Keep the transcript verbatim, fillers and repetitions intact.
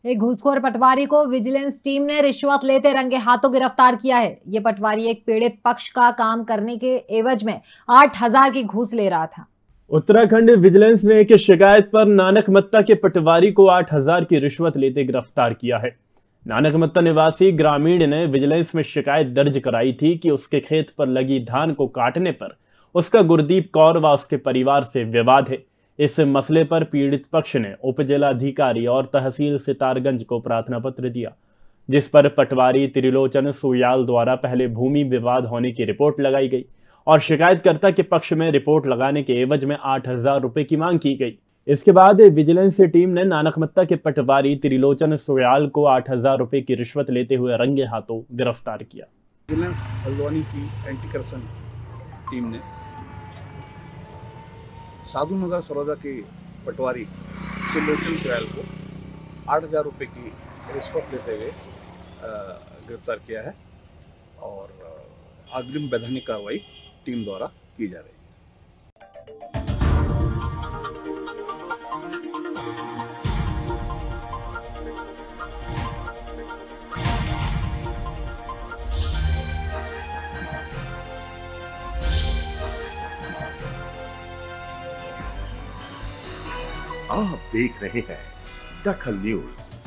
एक घूसखोर पटवारी को vigilance team ने रिश्वत लेते रंगे हाथों गिरफ्तार किया है। ये पटवारी एक पीड़ित पक्ष का काम करने के एवज में आठ हजार की घूस ले रहा था। उत्तराखंड विजिलेंस ने एक शिकायत पर नानकमत्ता के पटवारी को आठ हजार की रिश्वत लेते गिरफ्तार किया है। नानकमत्ता निवासी ग्रामीण ने विजिलेंस में शिकायत दर्ज कराई थी कि उसके खेत पर लगी धान को काटने पर उसका गुरदीप कौर व उसके परिवार से विवाद है। इस मसले पर पीड़ित पक्ष ने उप जिलाधिकारी और तहसील सितारगंज को प्रार्थना पत्र दिया, जिस पर पटवारी त्रिलोचन सुयाल द्वारा पहले भूमि विवाद होने की रिपोर्ट लगाई गई और शिकायतकर्ता के पक्ष में रिपोर्ट लगाने के एवज में आठ हजार रुपए की मांग की गई। इसके बाद विजिलेंस टीम ने नानकमत्ता के पटवारी त्रिलोचन सुयाल को आठ हजार रुपए की रिश्वत लेते हुए रंगे हाथों गिरफ्तार किया। विजिलेंस हल्द्वानी की एंटी करप्शन टीम ने साधु नगर सरोजा के पटवारी त्रिलोचन सुयाल को आठ हजार रुपये की रिश्वत लेते हुए गिरफ्तार किया है और अग्रिम वैधानिक कार्रवाई टीम द्वारा की जा रही है। आप देख रहे हैं दखल न्यूज।